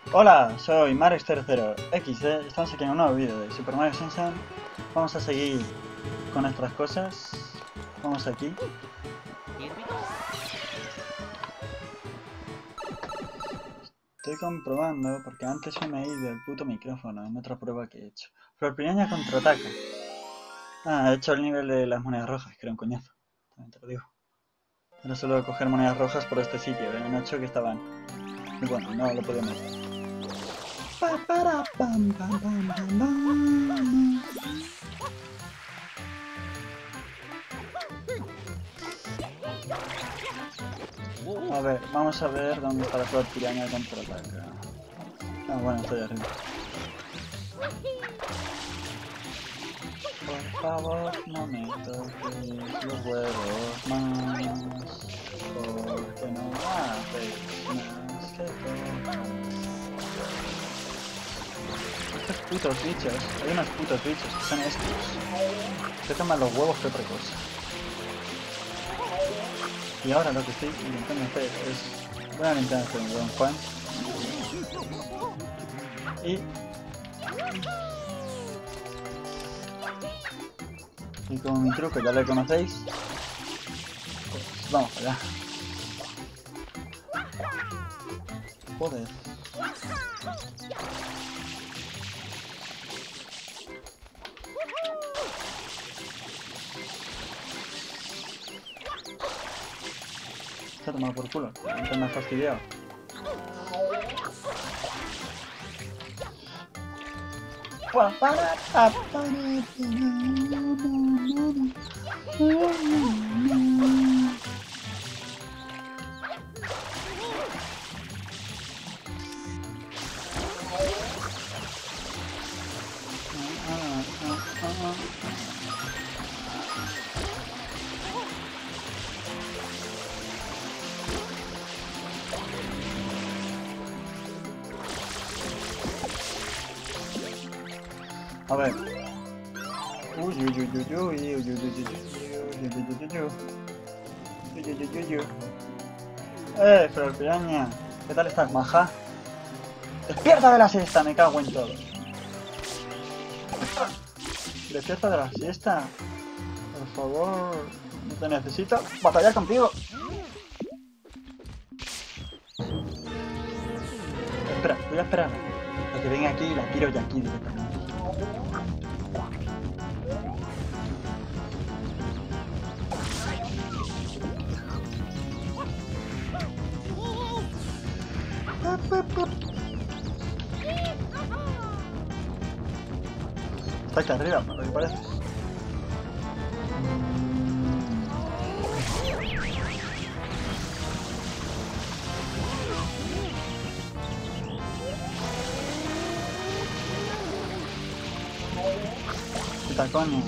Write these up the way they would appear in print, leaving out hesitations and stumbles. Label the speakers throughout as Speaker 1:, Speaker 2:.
Speaker 1: Hola, soy Marex00XD, estamos aquí en un nuevo vídeo de Super Mario Sunshine. Vamos a seguir con nuestras cosas. Vamos aquí. Estoy comprobando, porque antes se me ha ido el puto micrófono en otra prueba que he hecho. Flor Piraña contraataca. Ah, he hecho el nivel de las monedas rojas, que era un coñazo. También te lo digo. Era solo coger monedas rojas por este sitio, en 8 que estaban. Y bueno, no lo podíamos hacer. A ver, vamos a ver dónde está la flor piraña contraataca. Ah, bueno, estoy arriba. Por favor, no me toques los huevos más, porque no haces más que tocar. Estos putos bichos, hay unos putos bichos que son estos. Tocan más los huevos que otra cosa. Y ahora lo que estoy intentando hacer es... Voy a intentar hacer un Don Juan. Y como mi truco ya lo conocéis, pues vamos allá. Joder. Se ha tomado por culo, antes me ha fastidiado. A ver. Flor Piraña, ¿qué tal estás, maja? ¡Despierta de la siesta! Me cago en todo. Despierta de la siesta. Por favor, no te necesito batallar contigo. Espera, voy a esperar a que venga aquí y la tiro ya aquí directamente. Está aquí arriba, por lo que parece. Quita coño.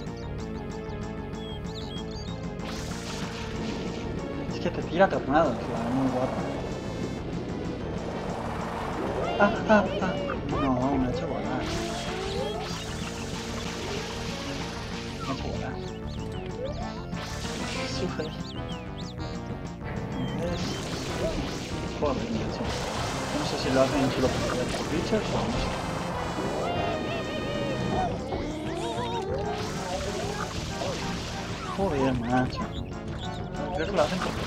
Speaker 1: Es que te tira tornados, la muy guapa. No, me ha hecho volar. Me ha hecho volar. Sufre. Joder, macho. No sé si lo hacen solo por los bichos o no sé. Joder, macho. Creo que lo hacen por...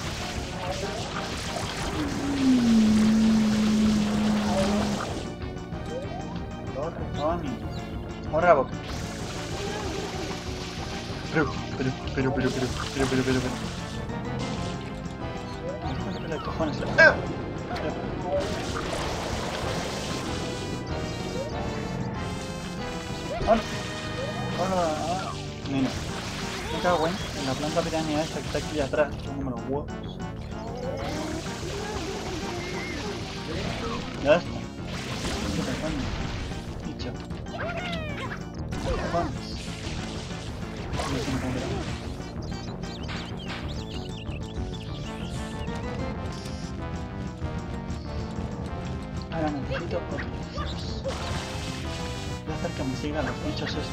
Speaker 1: Corre, coño. Ahora la boca. Pero. ¿Qué le cojones? Hola. Mira. Me cago en la planta piraña esta que está aquí atrás, tomándome los huevos. Ya está. ¿Qué te coño? Bicho. ¿Qué cojones? Ahora necesito otros estos. Voy a hacer que me sigan los bichos estos.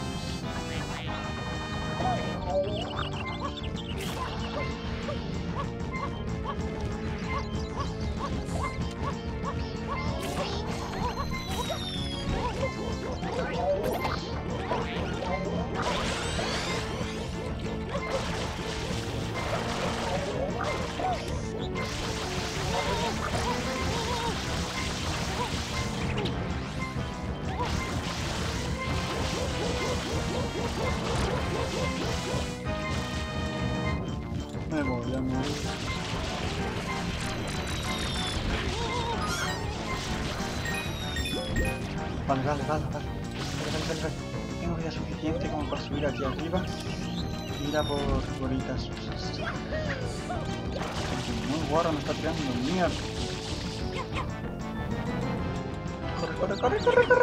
Speaker 1: Vale. Tengo vida suficiente como para subir aquí arriba y ir a por bolitas. Muy guarro, me está tirando mierda. Corre.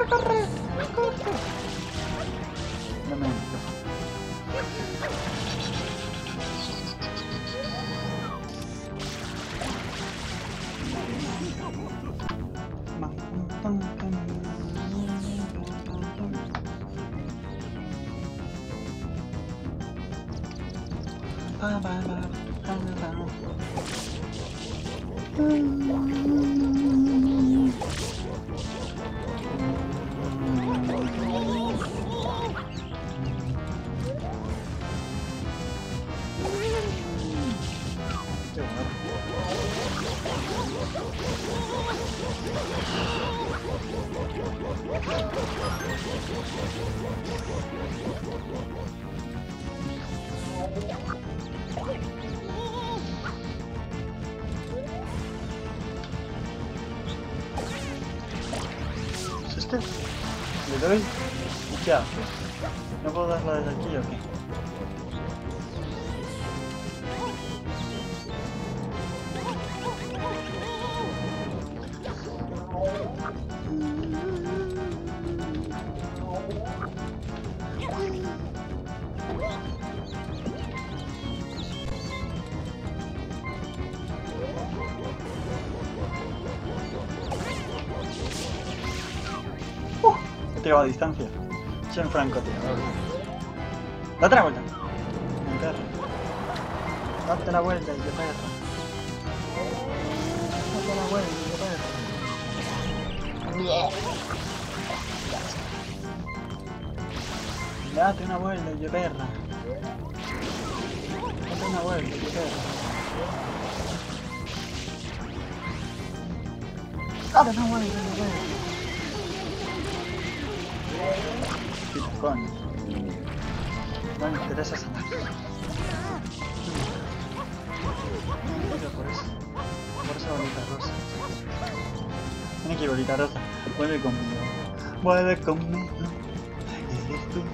Speaker 1: Dame un micrófono. ¿Es este? ¿Le doy? ¿Y qué hace? ¿No puedo darla desde aquí o qué? Tiro a distancia. Soy un francotirador. Date la vuelta. Mi perro. Date la vuelta y te perro. Date la vuelta y te perro. Date una vuelta y te perra. Date una vuelta y te perra. Date una vuelta y te perra. Coño. No me interesa esa máquina. Por eso bolita rosa. Tiene que ir bolita rosa. Vuelve conmigo. Eres tú.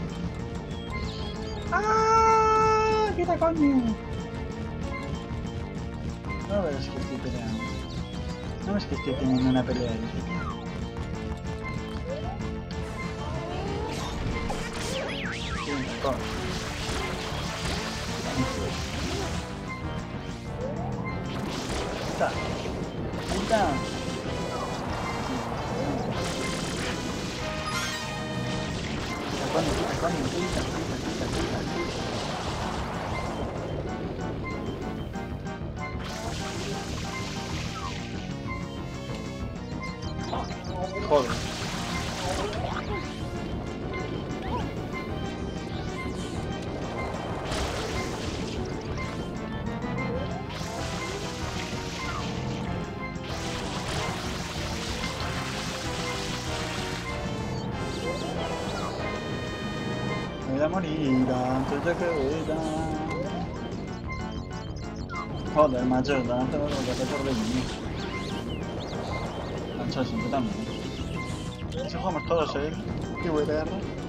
Speaker 1: ¡Ah! ¡Quita coño! No ves que estoy peleando. No ves que estoy teniendo una pelea ahí. Quita. Joder. Voy a morir antes de que huida. Joder, macho, están haciendo lo que te por de mí. Macho, siempre también. Si jugamos todos, qué VPR.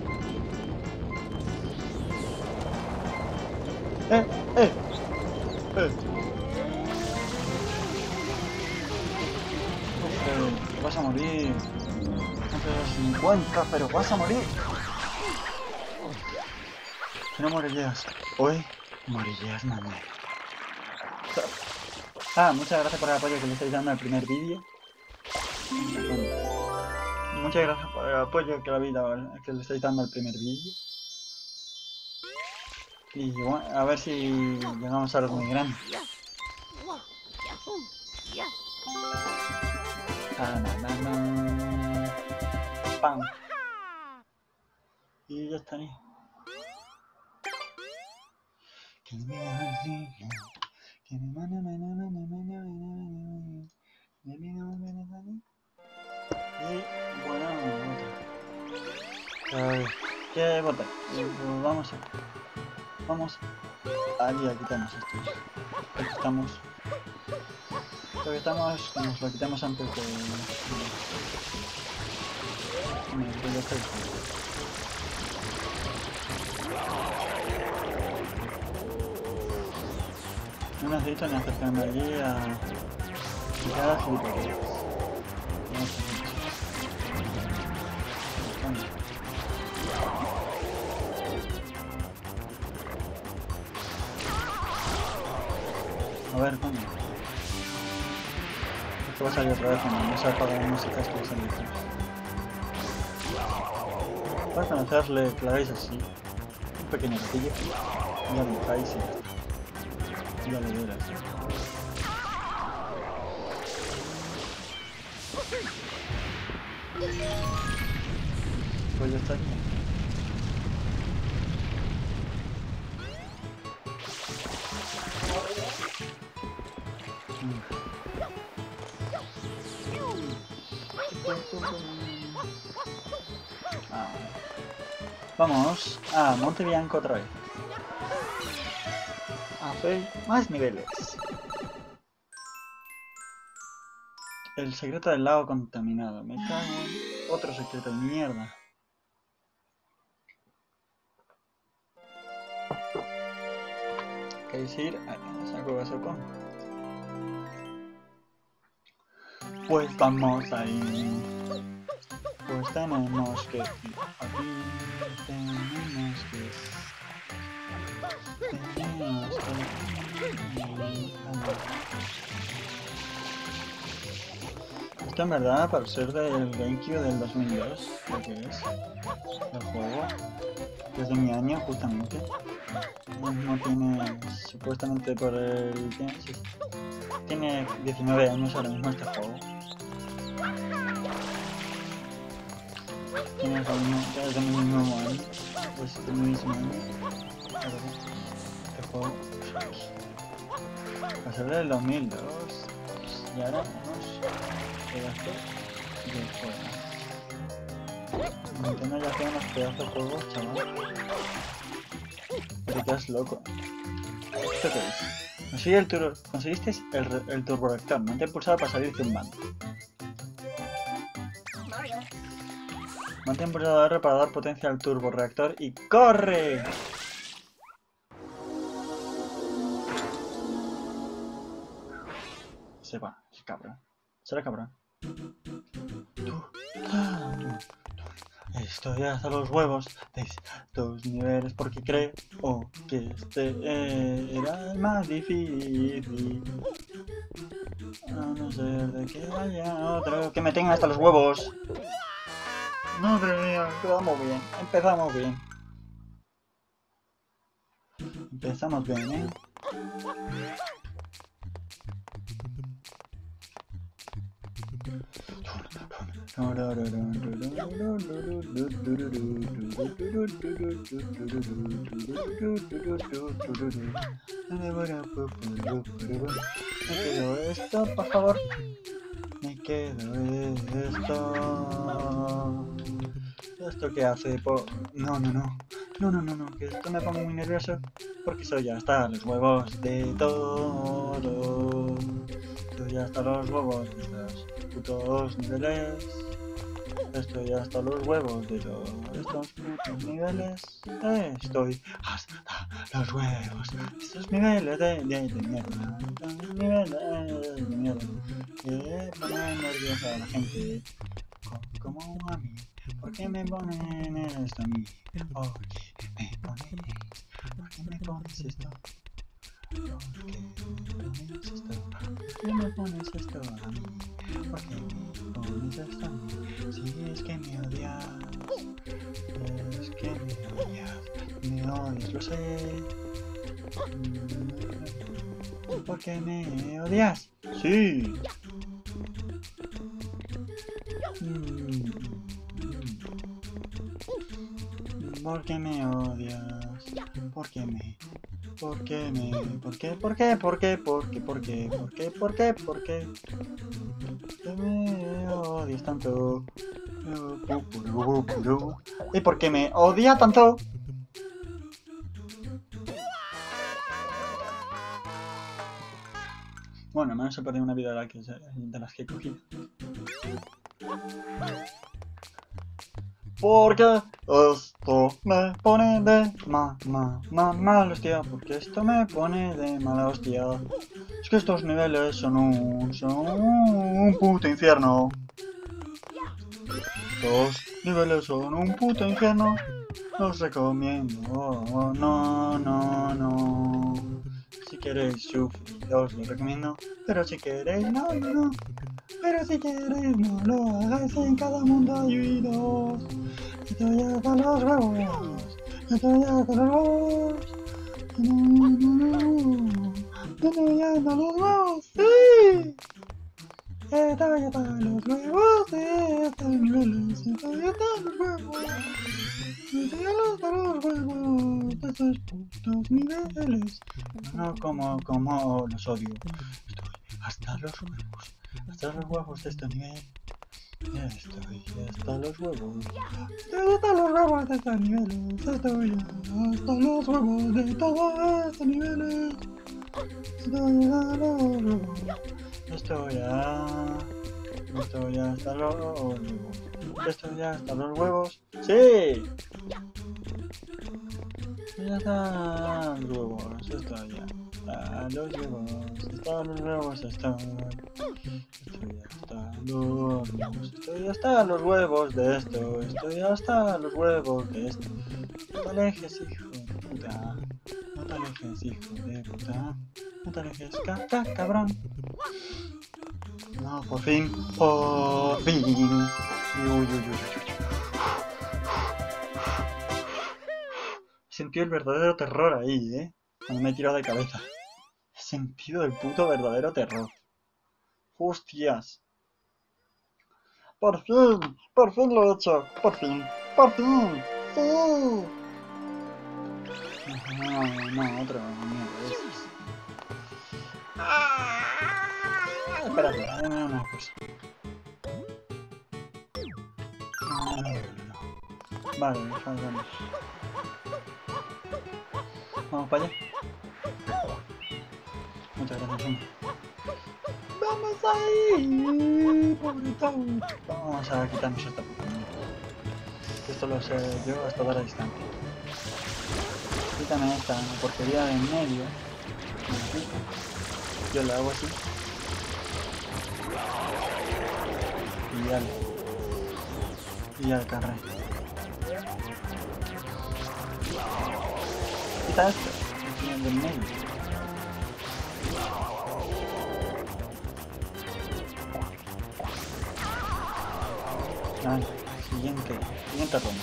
Speaker 1: Vas a morir. Antes de los 50, pero vas a morir. Si no morirías hoy, morirías mañana. Muchas gracias por el apoyo que le estáis dando al primer vídeo. Muchas gracias por el apoyo que le estáis dando al primer vídeo. Y bueno, a ver si llegamos a algo muy grande. ¡Pam! Y ya estaría. Y bueno, ¿qué bota? Vamos aquí a quitarnos esto. Aquí estamos. Lo que estamos, que nos lo quitamos antes de... Me voy a hacer. No necesito ni acercarme allí a cada gilipollas. No sé. A ver, coño. Esto va a salir otra vez cuando no se apaga la música, esto va a salir otra vez. Para conocerle, claváis así. Un pequeño gatillo. Y ya lo dejáis y ya está. Ya le duras. Pues ya está aquí. Ah. Vamos a Monte Bianco otra vez. A hacer más niveles. El secreto del lago contaminado. Me cago en otro secreto de mierda. ¿Queréis ir a esa cueva Socón? Pues vamos ahí. Pues tenemos que ir aquí. Tenemos que ir. Esto en verdad, para ser del GameCube del 2002, creo que es el juego, que es de mi año justamente. No tiene, supuestamente por el... Tiene 19 años ahora mismo este juego. Tiene el mismo año, pues del mismo año. Este juego, a ser del 2002, y ahora tenemos pedazos de juego. Nintendo ya tiene unos pedazos de juegos, chaval. Te quedas loco. ¿Esto qué es? Conseguisteis el turboreactor. Mantén pulsado para salir zumbando. Mantén pulsado R para dar potencia al turboreactor y ¡corre! Se va, es cabrón. Será cabrón. Estoy hasta los huevos de estos niveles porque creo que este era el más difícil. A no ser de que haya otro que me tenga hasta los huevos. Madre mía, empezamos bien, empezamos bien. Empezamos bien, ¿eh? Me quedo esto, por favor. Me quedo esto. ¿Esto qué hace? No, que esto me pongo muy nervioso porque soy hasta los huevos de todo. Estoy hasta los huevos de los putos niveles. Estoy hasta los huevos de todos estos putos niveles. Estoy hasta los huevos de estos niveles de mierda. Estos niveles de mierda. Que ponen nerviosa a la gente. Como a mí. ¿Por qué me ponen esto a mí? ¿Por qué me pones esto? ¿Por qué me pones esto a mí? ¿Por qué me pones esto a mí? Si es que me odias, me odias, lo sé. ¿Por qué me odias? Sí. ¿Por qué me odias? ¿Por qué me me odias tanto? ¿Y por qué me odia tanto? Bueno, al menos he perdido una vida de las que he cogido. Porque esto me pone de mala hostia. Porque esto me pone de mala hostia. Es que estos niveles son un puto infierno. Estos niveles son un puto infierno. Os recomiendo. No. Si queréis sufrir, os lo recomiendo. Pero si queréis, no. Pero si queréis, no lo hagáis. En cada mundo hay vidos. Estoy hasta los huevos. Estoy hasta los huevos. Estoy hasta los huevos. ¡Sí! Estoy hasta los huevos de estos niveles. Estoy hasta los huevos. Estoy hasta los huevos de estos putos niveles. No como los odio. Estoy hasta los huevos. Hasta los huevos de este nivel. Estoy hasta los huevos. Estoy hasta los huevos de estos niveles. Estoy hasta los huevos de todos estos niveles. Estoy hasta los huevos. Estoy hasta los huevos. Estoy hasta los huevos. ¡Sí! Estoy hasta los huevos. Estoy hasta los huevos. Hasta los huevos estoy. Estoy hasta los huevos de esto. Estoy hasta los huevos de esto. No te alejes, hijo de puta. No te alejes, hijo de puta. No te alejes, cabrón. No, por fin. Sentí el verdadero terror ahí, cuando me he tirado de cabeza. He sentido el puto verdadero terror. ¡Hostias! ¡Por fin lo he hecho! ¡Por fin! ¡Sí! No, otro mierda de esos. Espérate, dame una cosa. No. Vale, vamos. Vamos para allá. Muchas gracias, hombre. ¡Vamos ahí! ¡Pobre! Vamos a quitarnos esta puta mierda. Esto lo sé yo hasta dar a distancia. Quítame esta porquería de en medio. Yo la hago así. Y ya el carré. Quita esto. El del medio. Vale, siguiente ronda.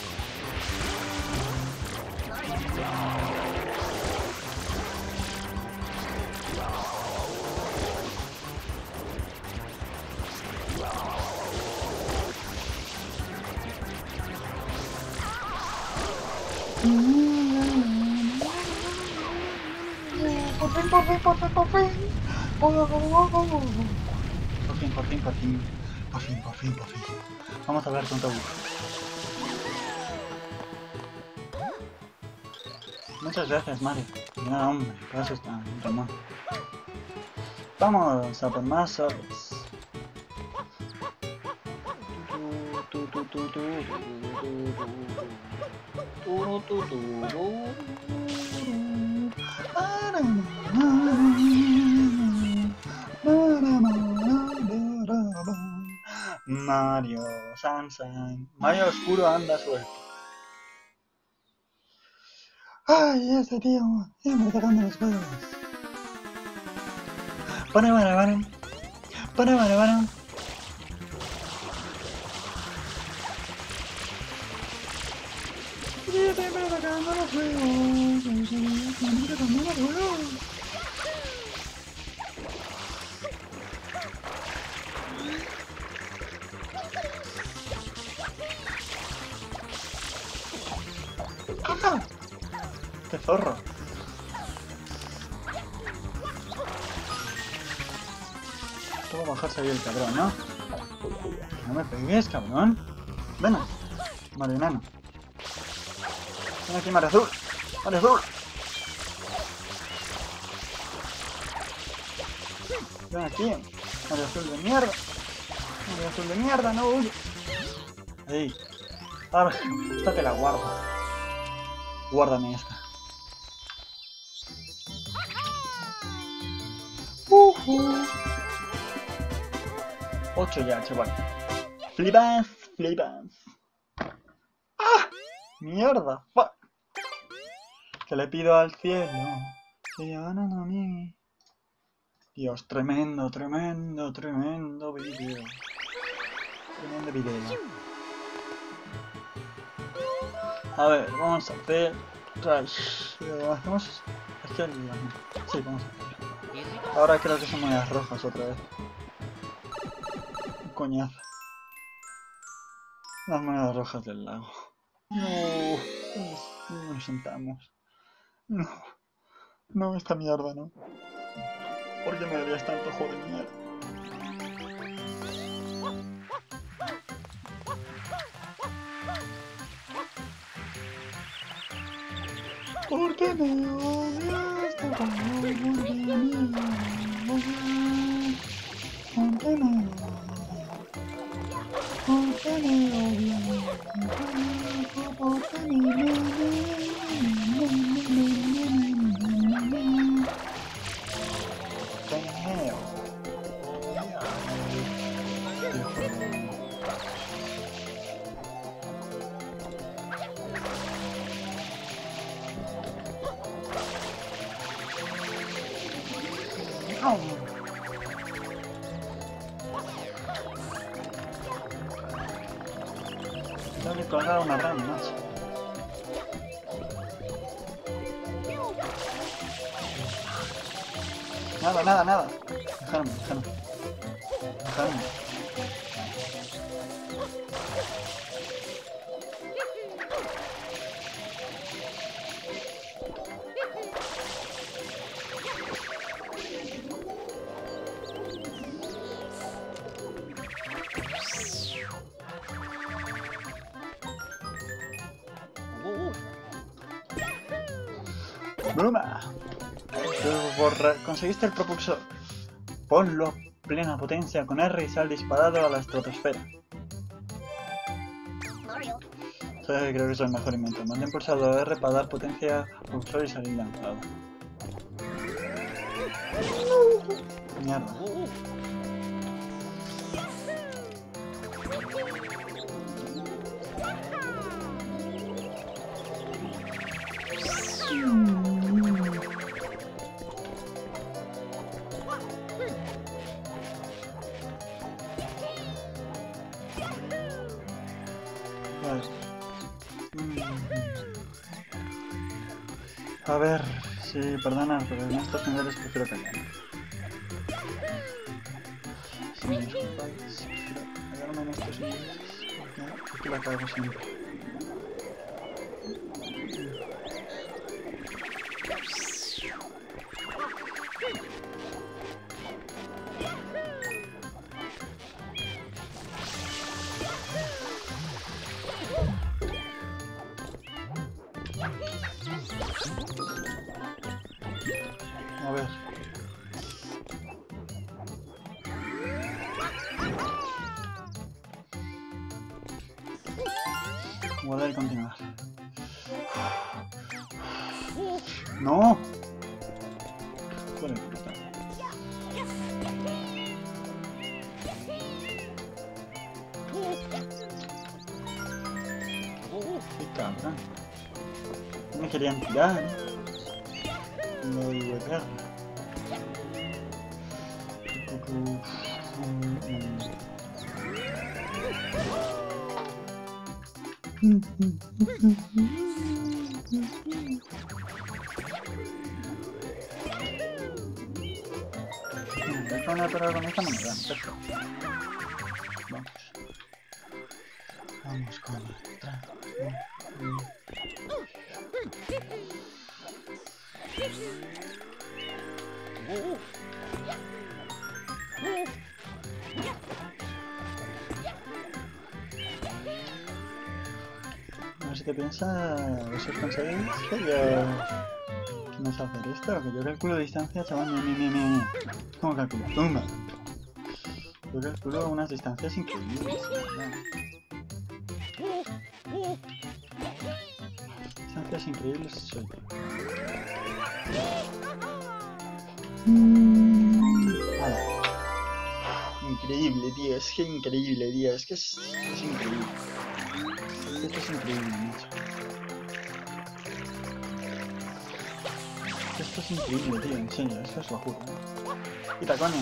Speaker 1: Por fin. Vamos a hablar con Tobu. Muchas gracias, Mario. Nada, hombre, para eso está Ramón. Vamos a por más soles. Mario Sunshine. Mario Oscuro anda suelto. Ay, ese tío siempre sacando los juegos. Para. Siempre sacando los juegos. Siempre sacando los juegos. ¡Ah! ¡Qué zorro! Tengo que bajarse ahí el cabrón, ¿no? No me pegues, cabrón. Ven, Mario Enano. Ven aquí, Mario Azul. Mario Azul. Ven aquí. Mario Azul de mierda. Mario Azul de mierda, no huye. Ahí. Ahora, esta te la guardo. Guárdame esta. 8 ya, chaval. Flipas, flipas. ¡Ah! ¡Mierda! ¡Fuck! Que le pido al cielo que me ganan a mí. Dios, tremendo, tremendo, tremendo vídeo. Tremendo vídeo. A ver, vamos a hacer... ¿Hacemos? Es que... Sí, vamos a hacer. Ahora creo que son monedas rojas otra vez. Un coñazo. Las monedas rojas del lago. No, ¿dónde nos sentamos? No, no, esta mierda no. ¿Por qué me darías tanto juego de mierda? ¿Por qué me odias tanto? ¿Por qué me odias? ¿Por qué me odias? ¿Por qué me Tengo que colgar una rama más. Nada, nada, nada. Dejadme. ¡Bruma! Conseguiste el propulsor. Ponlo a plena potencia con R y sal disparado a la estratosfera. Creo que es el mejor invento. Mantén pulsado R para dar potencia al propulsor y salir lanzado. Mierda. A ver, sí, perdona, pero en estos niveles prefiero callar. Si me disculpáis, prefiero callarme en estos niveles, porque la cago siempre. A ver. Guardar y continuar. ¡No! Joder, puta. Qué cabrón. No me querían tirar. No digo nada. Déjame atorar con esta moneda. Perfecto. Vamos con otra. A ver si te piensa, a ver si os pensáis que yo no sé hacer esto, que yo calculo distancia, chaval, mira. ¿Cómo calculo? ¡Tumba! Yo calculo unas distancias increíbles, ¿verdad? Es increíble, soy. Nada. Increíble, tío. Es que increíble, tío. Es que es increíble. Esto es increíble, macho. Esto es increíble, tío. En serio, esto es lo juro. Quita, coño.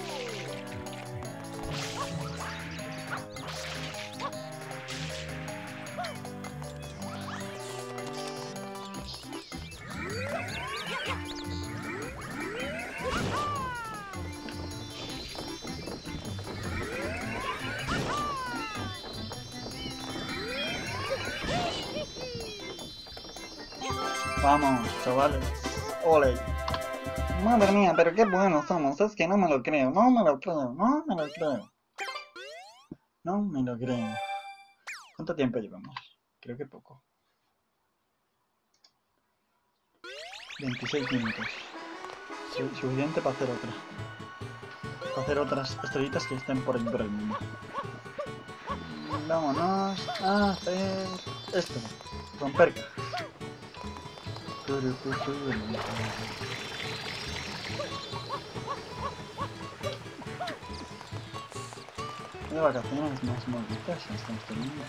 Speaker 1: Vamos, chavales. Ole. Madre mía, pero qué buenos somos. Es que no me lo creo, no me lo creo, no me lo creo. No me lo creo. ¿Cuánto tiempo llevamos? Creo que poco. 26 minutos. Suficiente para hacer otra. Para hacer otras estrellitas que estén por dentro del mundo. Vámonos a hacer esto. Romper cajas. De vacaciones más malditas estamos teniendo.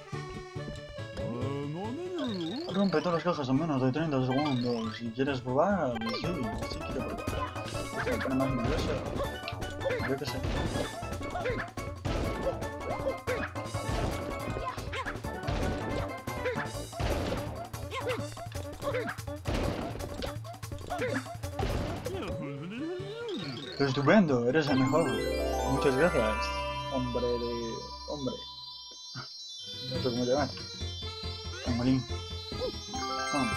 Speaker 1: Rompe todas las cajas en menos de 30 segundos. Si quieres probar, sí, sí quiero probar. Esto me pone más nervioso. Yo qué sé. Estupendo, eres el mejor. Muchas gracias, hombre de... hombre. No sé cómo llamar. Pangolín. Vamos.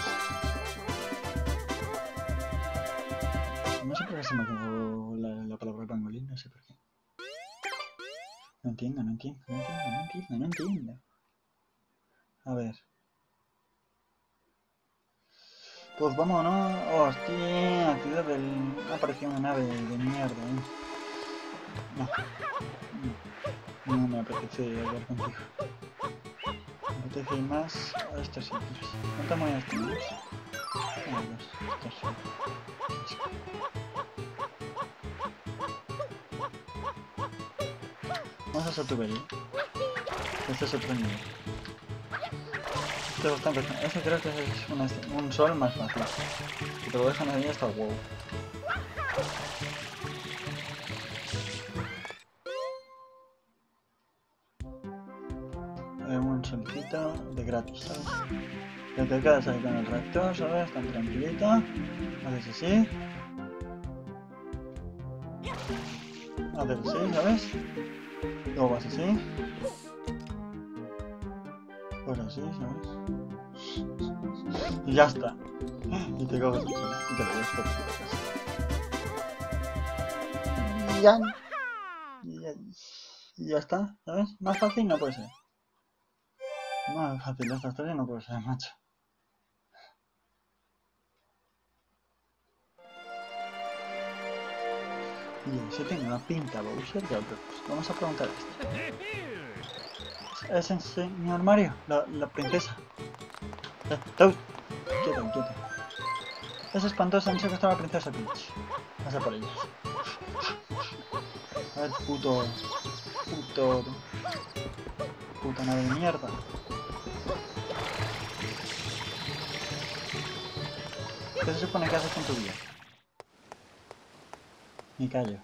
Speaker 1: No sé por qué se me quedó la palabra pangolín, no sé por qué. No entiendo. A ver. Pues vámonos. Hostia, actividad del... Ha aparecido una nave de mierda, No me apetece hablar contigo. Me apetece ir más a estos sitios. ¿Cuántas monedas tenemos? Vamos a Satuberi. Este es otro nivel. Este es bastante... Ese creo que es un sol más fácil. Si te lo dejan ahí hasta el huevo. Un solicito de gratis, ¿sabes? Que te quedas ahí con el reactor, ¿sabes? Tan tranquilito. Haces así. Haces así, ¿sabes? Luego vas así. Pues así, ¿sabes? Y ya está. Y te coges el sol y te lo llevas por tu casa. Y ya está, ¿sabes? Más fácil no puede ser. Más fácil esta historia no puede ser, macho. Y ese tiene una pinta Bowser de otro. Vamos a preguntar esto. ¿Es el señor Mario? La princesa. Toad. Quieto. Es espantoso, han secuestrado a la princesa Peach. Pasa por ellas. A ver, puta nave de mierda. ¿Qué se supone que haces con tu vida? Me callo.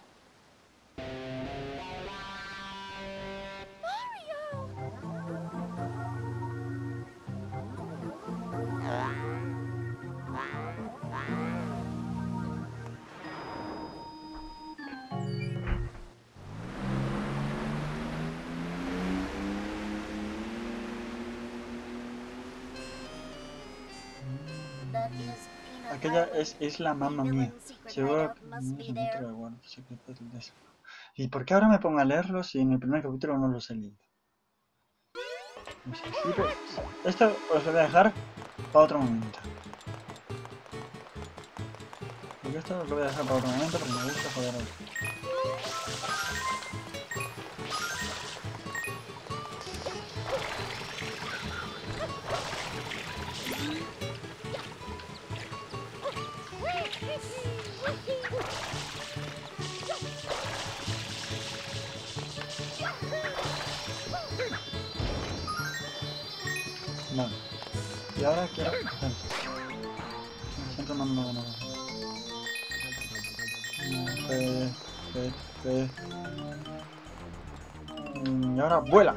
Speaker 1: Aquella es la mamma mía. Seguro que no se encuentra de guarda secreto del deseo. ¿Y por qué ahora me pongo a leerlo si en el primer capítulo no los he leído? No sé, sí, pues, esto os lo voy a dejar para otro momento. Porque esto os lo voy a dejar para otro momento porque me gusta joder ahora. Vale. Y ahora quiero hacer esto. Siempre mando de nuevo. P. Y ahora vuela.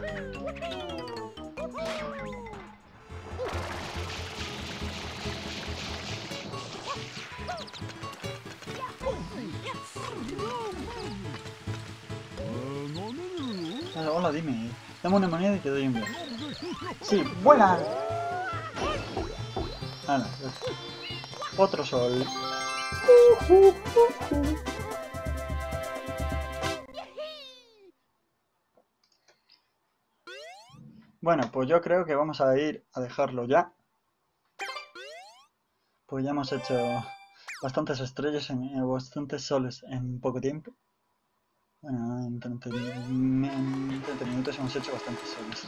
Speaker 1: Hola, dime. Dame una moneda y te doy un viaje. Sí, vuela. Hala, otro sol. Bueno, pues yo creo que vamos a ir a dejarlo ya. Pues ya hemos hecho bastantes estrellas, bastantes soles en poco tiempo. Bueno, en 30 minutos hemos hecho bastantes soles.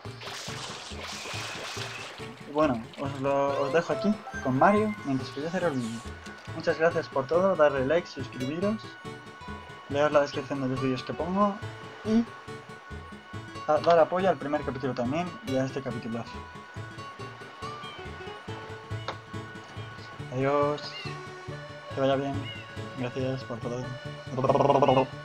Speaker 1: Bueno, os dejo aquí con Mario mientras que voy a hacer el vídeo. Muchas gracias por todo, darle like, suscribiros, leer la descripción de los vídeos que pongo y dar apoyo al primer capítulo también y a este capitulazo. Adiós, que vaya bien, gracias por todo.